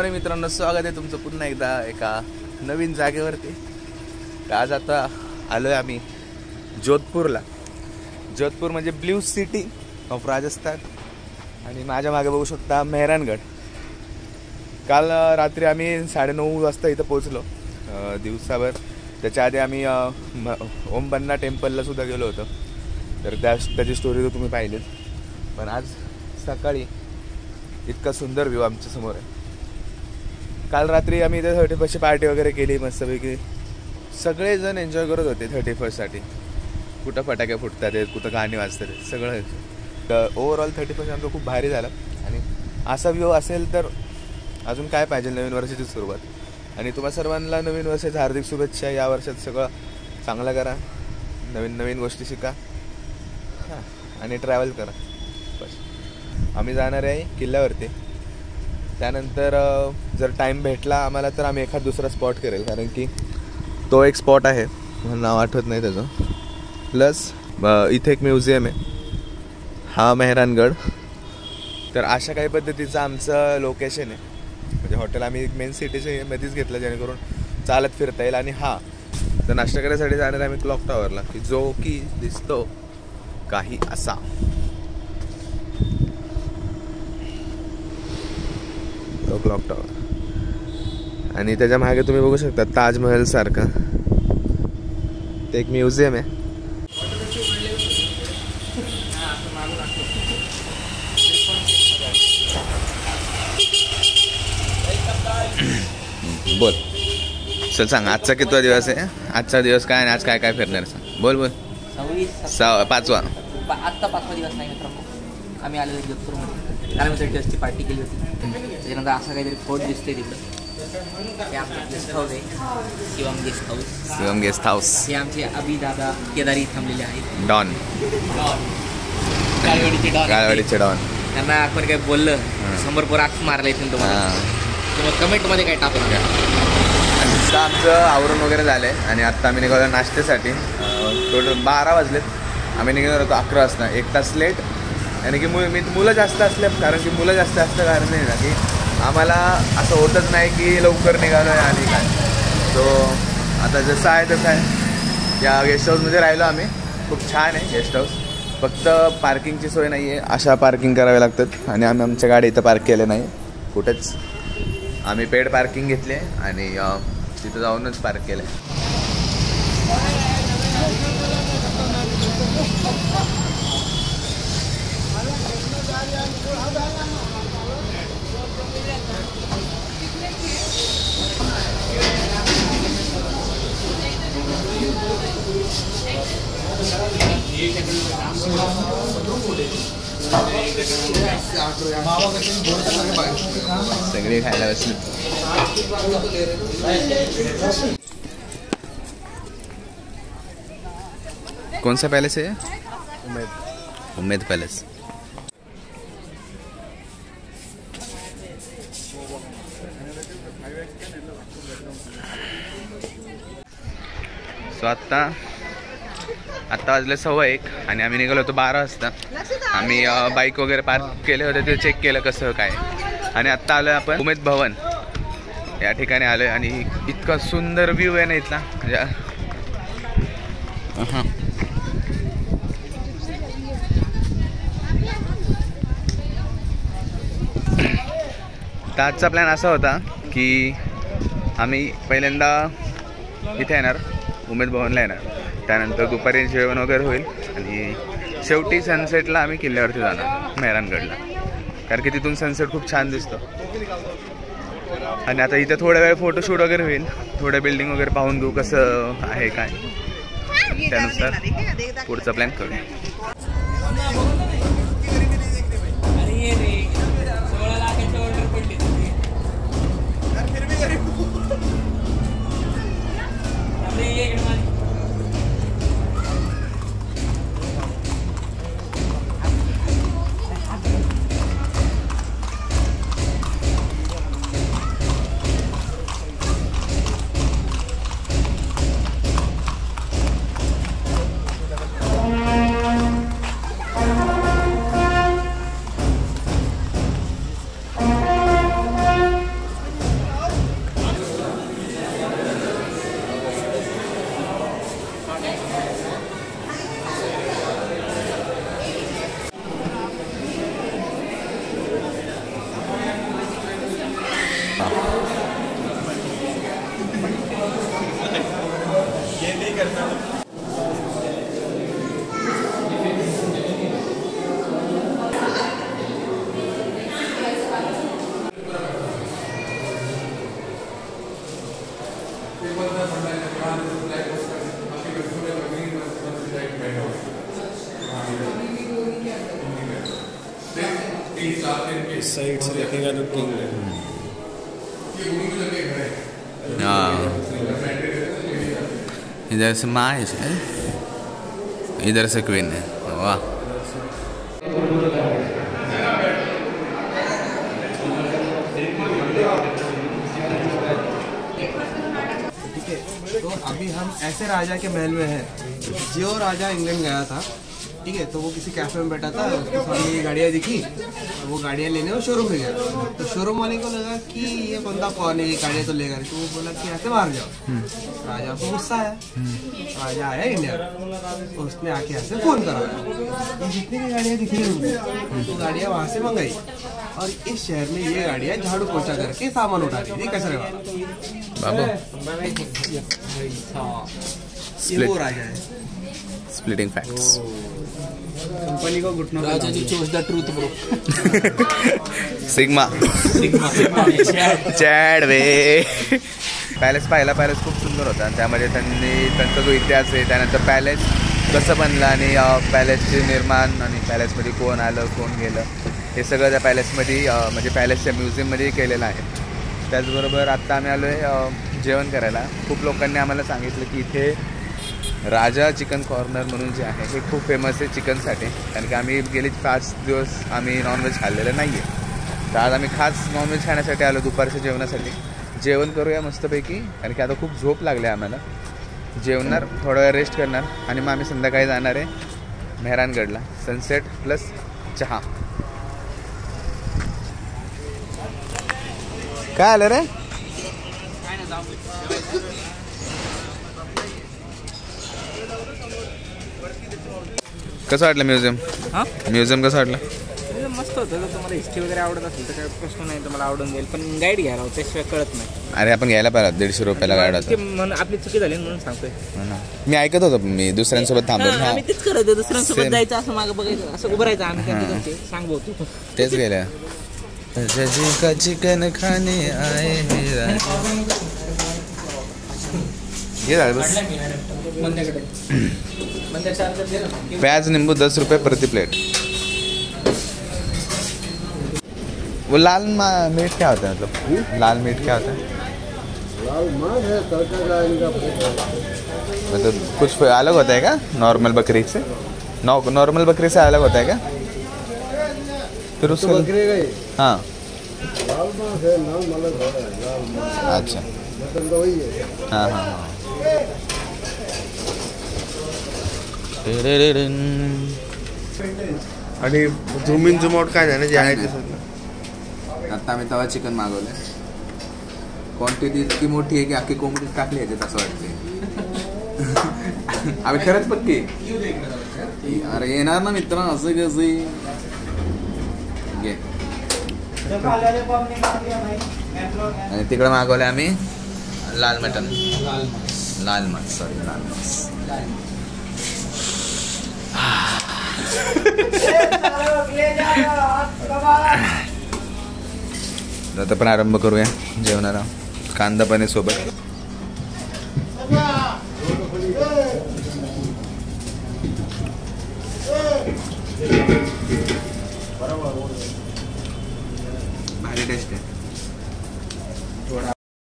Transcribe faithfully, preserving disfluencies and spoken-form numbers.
Morning मित्रांनो, स्वागत आहे तुमचं पुन्हा एकदा एका नवीन जागेवरती. आज आता आलो आहे आम्ही जोधपूरला. जोधपूर म्हणजे ब्ल्यू सिटी ऑफ राजस्थान. आणि माझ्या मागे बघू शकता मेहरानगड. काल रात्री आम्ही साडेनऊ वाजता इथं पोचलो दिवसाभर. त्याच्या आधी आम्ही ओम बन्ना टेम्पलला सुद्धा गेलो होतो, तर त्या त्याची स्टोरी तर तुम्ही पाहिलीच. पण आज सकाळी इतका सुंदर व्ह्यू आमच्या समोर आहे. काल रात्री आम्ही इथे थर्टी फर्स्टची पार्टी वगैरे केली मस्तपैकी. सगळेजण एन्जॉय करत होते थर्टी फर्स्टसाठी. कुठं फटाके फुटतात आहेत, कुठं गाणी वाजतात आहेत, सगळं. तर ओव्हरऑल थर्टी फर्स्ट आमचं खूप भारी झालं. आणि असा व्ह्यू असेल तर अजून काय पाहिजे नवीन वर्षाची सुरुवात. आणि तुम्हा सर्वांना नवीन वर्षाच्या हार्दिक शुभेच्छा. या वर्षात सगळं चांगलं करा, नवीन नवीन गोष्टी शिका, हां आणि ट्रॅव्हल करा. बस आम्ही जाणार आहे किल्ल्यावरती. त्यानंतर जर टाईम भेटला आम्हाला तर आम्ही एखाद दुसरा स्पॉट करेल, कारण की तो एक स्पॉट आहे, मला नाव आठवत नाही त्याचं. प्लस इथे एक म्युझियम आहे, हा मेहरानगड. तर अशा काही पद्धतीचं आमचं लोकेशन आहे. म्हणजे हॉटेल आम्ही एक मेन सिटीच्या मध्येच घेतलं, जेणेकरून चालत फिरता येईल. आणि हा तर नाश्ता करायसाठी जाणार आम्ही क्लॉक टॉवरला, की जो की दिसतो काही असा. Clock tower. आणि त्याच्या मागे तुम्ही बघू शकता ताजमहल सारखं ते एक म्युझियम आहे. बोल चल, सांग आजचा कितवा दिवस आहे, आजचा दिवस काय आणि आज काय काय फिरणार सांग. बोल बोल. सहा पाचवा आजचा पाचवा दिवस नाही मित्रांनो. आम्ही आलेलो जोधपूरमध्ये, आम्ही थर्टी फर्स्टची पार्टी केली होती. त्याच्यानंतर असं काहीतरी फोर्ट दिसतोय तिकडं. हे आमचं गेस्ट हाऊस आहे, Shivam guest house. Shivam guest house. हे आमचे अभि दादा केदारी थांबलेले आहेत. डॉन कालवडीचे डॉन. कालवडीचे डॉन. त्यांना आपण काय बोललं शंभर पोर आख मारला इथून तुम्हाला. तुम्हाला कमेंटमध्ये काय टाकू नका. आता आमचं आवरण वगैरे झालं आहे आणि आत्ता आम्ही निघालो नाश्त्यासाठी. टोटल बारा वाजलेत. आम्ही निघालो होतो अकरा वाजता, एक तास लेट. आणि की मुलं मी मुलं जास्त असले, कारण की मुलं जास्त असतं कारण नाही ना की आम्हाला असं होतच नाही की लवकर निघालो आहे आणि काय. सो आता जसं आहे तसं आहे. या गेस्ट हाऊसमध्ये राहिलो आम्ही. खूप छान आहे गेस्ट हाऊस. फक्त पार्किंगची सोय नाही आहे, अशा पार्किंग कराव्या लागतात. आणि आम्ही आमच्या गाडी इथं पार्क केले नाही कुठेच. आम्ही पेड पार्किंग घेतली आहे आणि तिथं जाऊनच पार्क केलं आहे. सगळे खायला बसले. कौन सा पैलेस है? उम्मेद. उम्मेद पैलेस. सो आत्ता आत्ता वाजले सव्वा एक आणि आम्ही निघालो होतो बारा वाजता. आम्ही बाईक वगैरे पार्क केले होते, ते चेक केलं कसं काय. आणि आत्ता आलो आहे आपण उमेद भवन या ठिकाणी आलो आहे. आणि इतका सुंदर व्ह्यू आहे ना इथला, म्हणजे हां तर आजचा प्लॅन असा होता की आम्ही पहिल्यांदा इथे येणार, उमेद भवनला येणार. त्यानंतर दुपारी जेवण वगैरे होईल आणि शेवटी सनसेटला आम्ही किल्ल्यावरती जाणार मेहरानगडला, कारण की तिथून सनसेट खूप छान दिसतो. आणि आता इथे थोड्या वेळ फोटोशूट वगैरे होईल, थोड्या बिल्डिंग वगैरे पाहून घेऊ कसं आहे काय, त्यानुसार पुढचा प्लॅन करूया. इस साइड से देखेगा तो किंग है। हाँ, इधर से महेश है, इधर से क्वीन है। वाह, ठीक है, तो अभी हम ऐसे राजा के महल में हैं। जो राजा इंग्लैंड गया था, ठीक है, तो वो किसी कैफे में बैठा था, उसके सामने ये गाड़ियाँ दिखी, तो वो गाड़ियाँ लेने वो शोरूम में गया। तो शोरूम वाले को लगा कि ये बंदा कौन है, ये गाड़ियाँ तो लेगा, तो वो बोला कि ऐसे बाहर जाओ। राजा को गुस्सा है, राजा आया इंडिया, तो उसने आके ऐसे फोन करा, ये जितनी भी गाड़ियाँ दिखी हैं वो गाड़ियाँ वहाँ से मंगाई, और इस शहर में ये गाड़ियाँ झाड़ू पोछा करके सामान उठा रही थी कचरे वाला। ये वो राजा है। Splitting facts. कंपनी को घुटना राजा जी choose the truth bro. Sigma chad way. Palace पाहिला, पॅलेस खूप सुंदर होता. त्यामध्ये त्यांनी त्यांचा जो इतिहास आहे, त्यानंतर पॅलेस कसं बनलं आणि पॅलेसचे निर्माण आणि पॅलेसमध्ये कोण आलं कोण गेलं हे सगळं त्या पॅलेसमध्ये म्हणजे पॅलेसच्या म्युझियममध्ये केलेलं आहे. त्याचबरोबर आत्ता आम्ही आलो आहे जेवण करायला. खूप लोकांनी आम्हाला सांगितलं की इथे राजा चिकन कॉर्नर म्हणून जे आहे हे खूप फेमस आहे चिकनसाठी, कारण की आम्ही गेले पाच दिवस आम्ही नॉनव्हेज खाल्लेलं नाही आहे. तर आज आम्ही खास नॉनव्हेज खाण्यासाठी आलो दुपारच्या जेवणासाठी. जेवण करूया मस्तपैकी, कारण की आता खूप झोप लागली आम्हाला. जेवणार, थोडा वेळ रेस्ट करणार आणि मग आम्ही संध्याकाळी जाणार आहे मेहरानगडला. सनसेट प्लस चहा. काय आलं रे? कसं वाटलं म्युझियम? हां, म्युझियम कसं वाटलं? मस्त होतं. जर तुम्हाला हिस्ट्री वगैरे आवडत असेल तर काही प्रश्न नाही, तुम्हाला आवडून जाईल. पण गाईड घ्यायला होतं, त्याशिवाय कळत नाही. अरे आपण घ्यायला पाहिजे, दीडशे रुपयाला गाडी होता. ते म्हणून आपली चुकी झाली म्हणून सांगतोय. मी ऐकत होतो, मी दुसऱ्यांसोबत थांबलो. हां, आम्ही तेच करत होतो. दुसऱ्यांसोबत Same. जायचं, असं मागं बघायचं, असं उभं राहायचं. आम्ही त्यांच्या घरचे सांग बोलतो तेच गेल्या. का चिकन खाणे आहे हे राजा. हे झालं बस. प्याज नींबू दस रुपये प्रति प्लेट. वो लाल मीट क्या होता है, मतलब लाल मीट क्या होता है? लाल मांस है, तड़का का इनका मतलब कुछ अलग होता है क्या नॉर्मल बकरी से? नौ नॉर्मल बकरी से अलग होता है क्या? फिर उसको बकरे गए। हाँ, लाल मांस है, नाम अलग है। लाल मांस अच्छा, मटन तो वही है। हाँ हाँ हाँ. आणि झूम इन झूम आउट काय झालं जे आहे ते सगळं. आता आम्ही तवा चिकन मागवलं. क्वांटिटी इतकी मोठी आहे की अख्खी कोंबडी टाकली याच्यात असं वाटते. आम्ही खरंच पक्की. अरे येणार ना मित्र, असं कसं घे. आणि तिकडं मागवलं आम्ही लाल मटन. लाल मांस, सॉरी लाल मांस. आता प्रारंभ करूया जेवणाला. कांदा पाणी सोबत.